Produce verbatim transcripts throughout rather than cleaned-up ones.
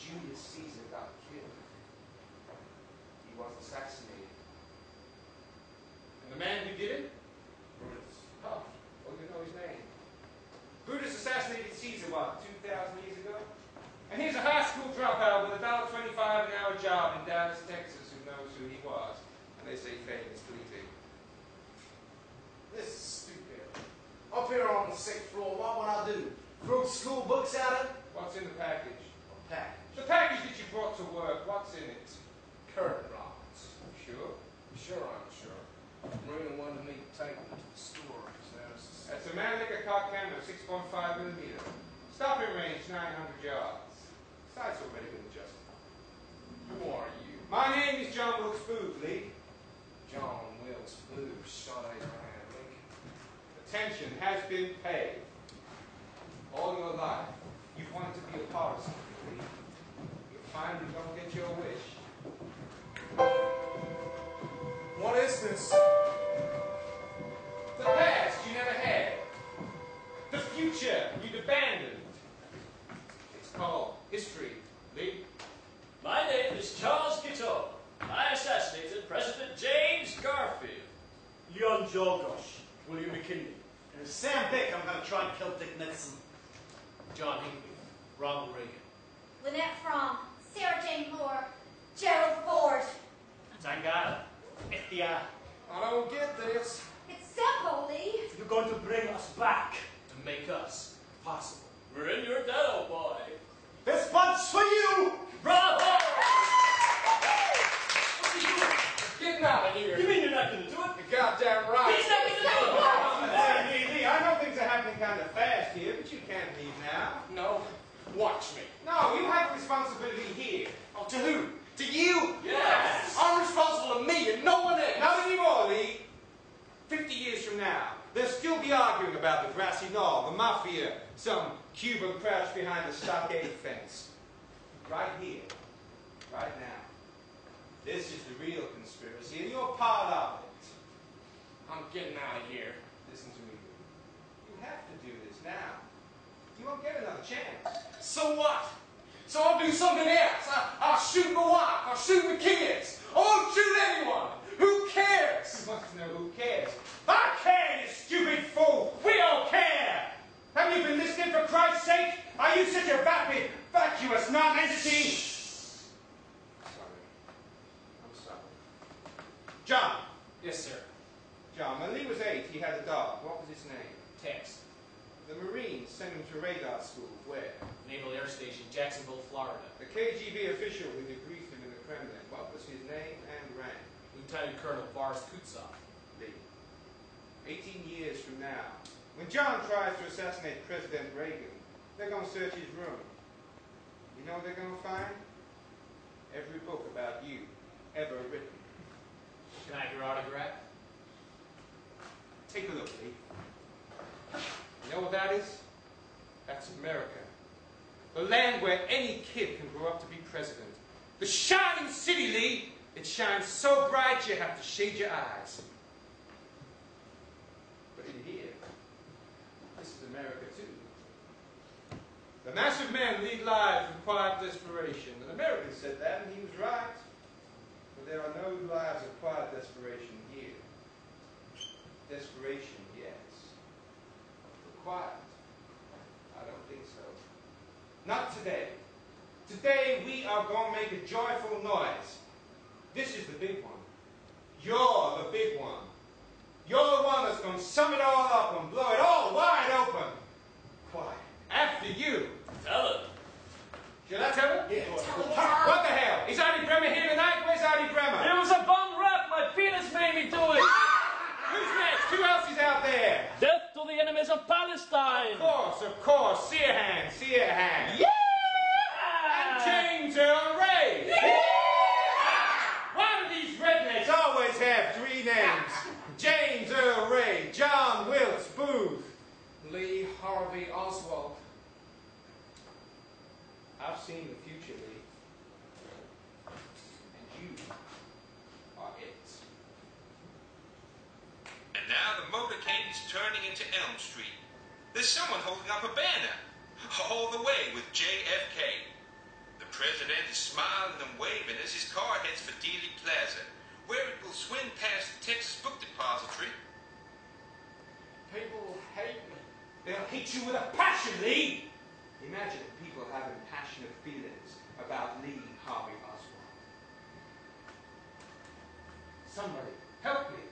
Julius Caesar got killed. He was assassinated. And the man who did it? Brutus. Oh, well, you know his name. Brutus assassinated Caesar, what, two thousand years ago? And here's a high school dropout with a one dollar twenty-five an hour job in Dallas, Texas, who knows who he was. And they say famous fleeting. This is stupid. Up here on the sixth floor, what would I do? Throw school books at it? What's in the package? A package. The package that you brought to work, what's in it? Curtain rods. Sure? Sure, I'm sure. Marina wanted me to take them to the store. So That's a Mannlicher Cock Hammer, six point five millimeter. Stopping range, nine hundred yards. Sights already been adjusted. who are you? My name is John Wilkes Booth, Lee. John Wilkes Booth, shot Abraham Lincoln. Attention has been paid. All your life, you've wanted to be a part of something, Lee. You finally don't get your wish. What is this? The past you never had. The future you'd abandoned. It's called history, Lee. My name is Charles Guiteau. I assassinated President James Garfield. Leon Czolgosz, William McKinley. And Sam Bick, I'm going to try and kill Dick Nixon. John Hinckley, Ronald Reagan. Lynette Fromm, Sarah Jane Moore, Gerald Ford. Zangara, F D R. I don't get this. It's simple, Lee. You're going to bring us back and make us possible. We're in your debt, old boy. This punch for you! Bravo! What's he doing? Getting out of here. You mean you're not going to do it? You're goddamn right. He's not going to do it! Hey, Lee, Lee, I know things are happening kind of fast here, but you can't leave now. No, watch me. No, you have a responsibility here. Oh, to who? To you? Yes! I'm responsible to me and no one else. Not anymore, Lee. Fifty years from now, they'll still be arguing about the grassy knoll, the mafia, some Cuban crouched behind a stockade fence. Right here, right now. This is the real conspiracy, and you're part of it. I'm getting out of here. Listen to me, Lee. You have to do this now. You won't get another chance. So what? So I'll do something else. I, I'll shoot my wife. I'll shoot my kids. I won't shoot anyone. Who cares? You must know who cares. I care, you stupid fool! We all care! Have you been listening, for Christ's sake? Are you such a vapid, vacuous non-entity? Sorry. I'm sorry. John. Yes, sir. John, when Lee was eight, he had a dog. What was its name? Tex. The Marines sent him to radar school. Where? Naval Air Station, Jacksonville, Florida. The K G B official who debriefed him in the Kremlin. What was his name and rank? Lieutenant Colonel Boris Kutsov. Lee. Eighteen years from now, when John tries to assassinate President Reagan, they're going to search his room. You know what they're going to find? Every book about you ever written. Can I have your autograph? Take a look, Lee. You know what that is? That's America. The land where any kid can grow up to be president. The shining city, Lee! It shines so bright you have to shade your eyes. But in here, this is America too. The massive men lead lives of quiet desperation. An American said that, and he was right. But there are no lives of quiet desperation here. Desperation, yes. But quiet, I don't think so. Not today. Today we are going to make a joyful noise. This is the big one. You're the big one. You're the one that's going to sum it all up and blow it all wide open. Quiet. After you. Tell him. Should I tell him? Yeah. Tell me, What the hell? Is Artie Bremer here tonight? Where's Artie Bremer? It was a bum rap. My penis made me do it. Who's next? Who else is out there? Death to the enemies of Palestine. Of course, of course. See a hand, see a hand. Yeah! And James Earl Ray. Yeah! Why do these rednecks always have three names? James Earl Ray, John Wilkes Booth. Lee Harvey Oswald. I've seen the future, Lee. And you are it. And now the motorcade is turning into Elm Street. There's someone holding up a banner. All the way with J F K. The president is smiling and waving as his car heads for Dealey Plaza, where it will swing past the Texas Book Depository. People hate me. They'll hate you with a passion, Lee. Imagine people having passionate feelings about Lee Harvey Oswald. Somebody, help me.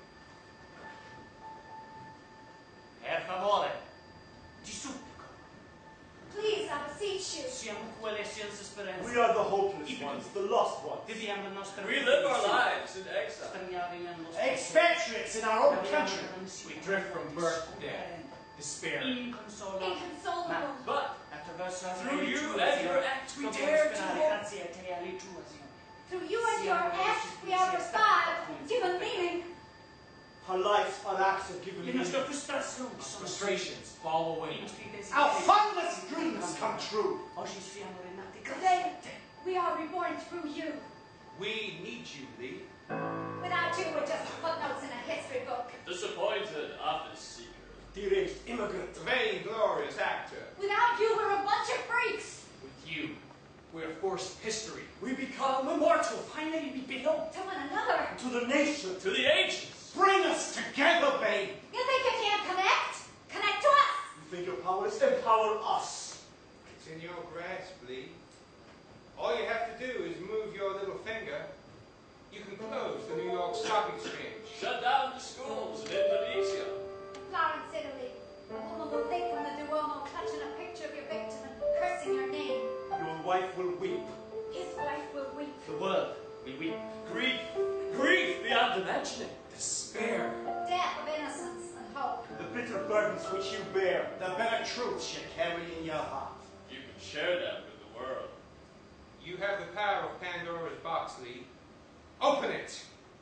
Per favore, ti supplico. Please, I beseech you. Siamo quelle senza speranza. We are the hopeless ones, the lost ones. Viviamo la nostra We live our lives in exile. Straniati nel nostro Expatriates in our own country. We drift from birth to death, despair. Inconsolabili. Inconsolable. But Attraverso la through you religione, and your act, we dobbiamo dare to sperare hope. grazie a te e alle tue, Signore. Through you and your act, we are revived, given meaning. Our lives are acts of given Le meaning. nostre frustrazioni sono Frustrations fall i away. nostri desideri. Our fondest dreams come true. Oggi siamo rinati grazie Today, a te. we are reborn through you. We need you, Lee. Without you, we're just footnotes in a history book. Disappointed office seeker. Deranged immigrant. Vainglorious actor. Without you, we're a bunch of freaks. With you, we're forced history. We become immortal. Finally, we belong. To one another. To the nation. To the ancients. Bring us together, babe. You think you can't connect? Connect to us. You think your power is empower us. It's in your grasp, Lee. All you have to do is move your little finger. You can close the New York Stock Exchange. Shut down the schools in Indonesia. Florence, Italy. A woman will think from the Duomo clutching a picture of your victim and cursing your name. Your wife will weep. His wife will weep. The world will weep. Grief. Grief beyond imagining. Despair. Death of innocence and hope. The bitter burdens which you bear, the better truths you carry in your heart. You can share them with the world. You have the power of Pandora's box, Lee. Open it.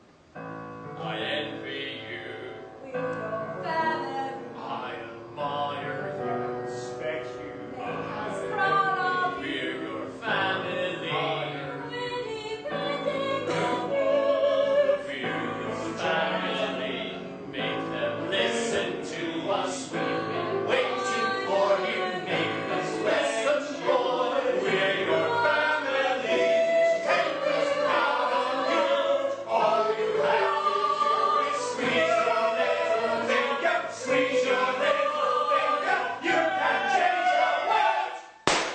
I envy you. We're your family. I admire you. Respect you. Make us proud of you. We're your family. Really pretty We're your family. Make them listen to us. We've been waiting for you. Make us listen, boy. We're your family. Take us proud of you. All you have to do is squeeze your little finger. Squeeze your little finger. You can change the world.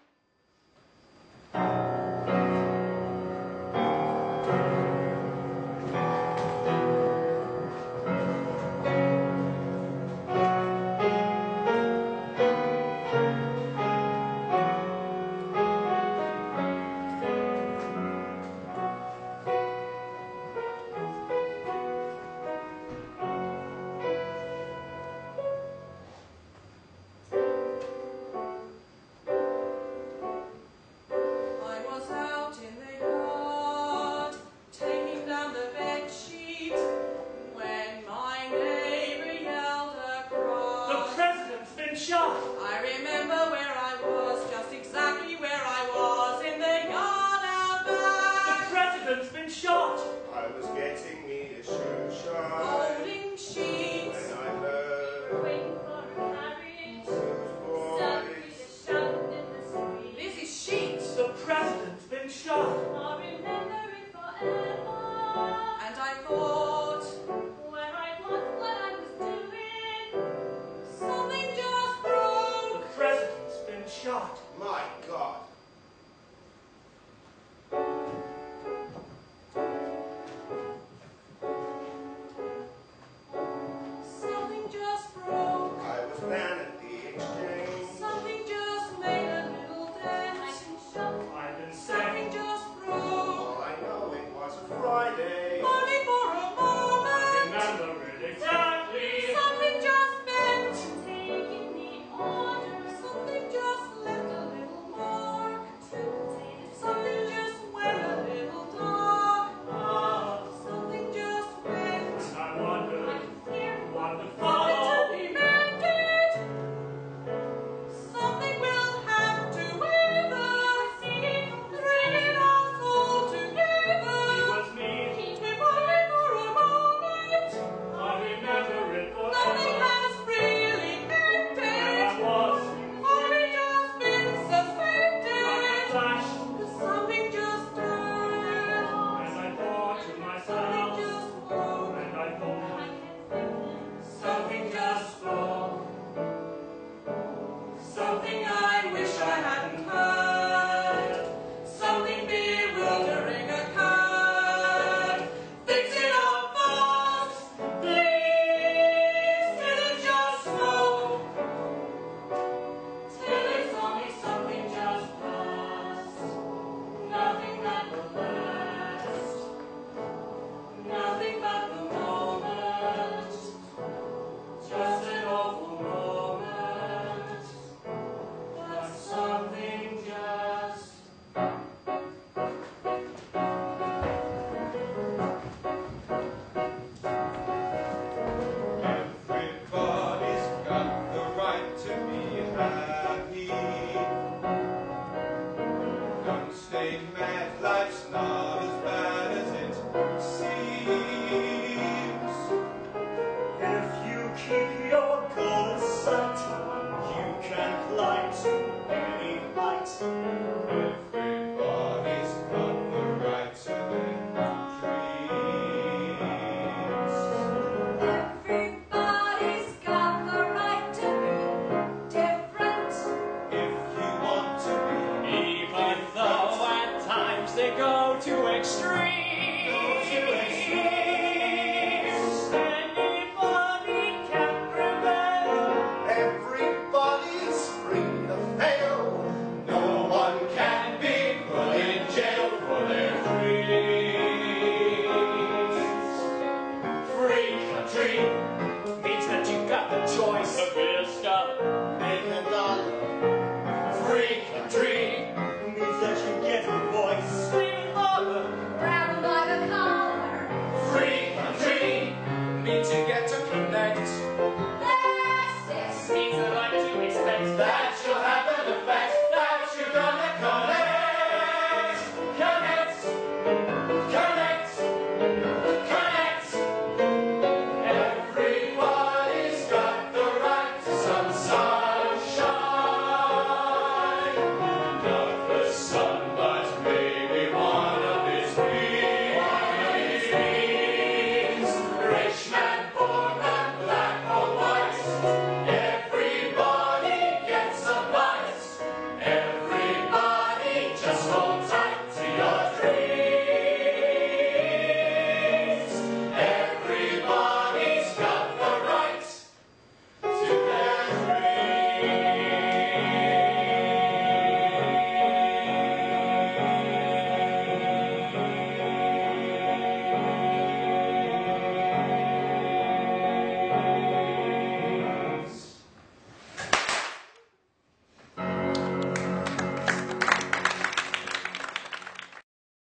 I was out in the yard, taking down the bed sheet, when my neighbor yelled The across. president's been shot. I remember where I was, just exactly where I was, in the yard out The back, president's been shot. I was getting me a shoe shine holding sheets. when I heard Waiting for a carriage. those Suddenly boys. the shout in the street. This is sheets. The president's been shot. I'll remember it forever. And I thought, Where I was, what I was doing. something just The broke. president's been shot. My God. Something just broke. I was down at the exchange. Something just made a little dent. I've been shot. I've been Something sick. just broke. All I know it was a Friday. Only for a moment. Remember it exactly. Something just bent. Taking the order. Something just left a little more. too extreme.